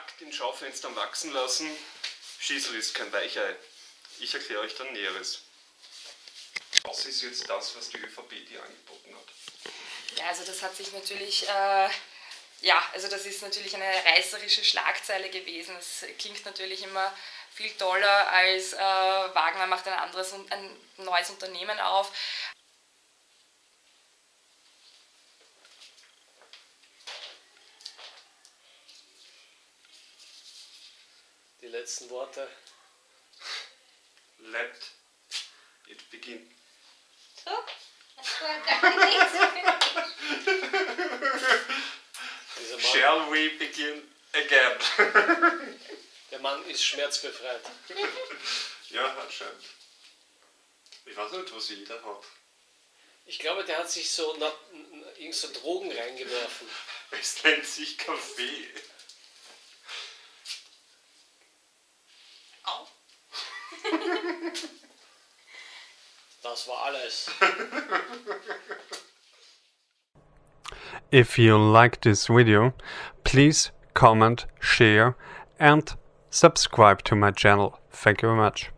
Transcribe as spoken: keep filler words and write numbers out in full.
nackt in Schaufenstern wachsen lassen. Schießl ist kein Weichei. Ich erkläre euch dann Näheres. Was ist jetzt das, was die ÖVP dir angeboten hat? Ja, also das hat sich natürlich, äh, ja, also das ist natürlich eine reißerische Schlagzeile gewesen. Es klingt natürlich immer viel toller als äh, Wagner macht ein anderes, ein neues Unternehmen auf. Die letzten Worte. Let it begin. So, das war gar nichts. Dieser Mann, Shall we begin again? der Mann ist schmerzbefreit. Ja, anscheinend. Ich weiß nicht, was jeder hat. Ich glaube, der hat sich so, na, irgend so Drogen reingeworfen. Es nennt sich Kaffee. Au. Das war alles. If you like this video, please comment, share and subscribe to my channel. Thank you very much.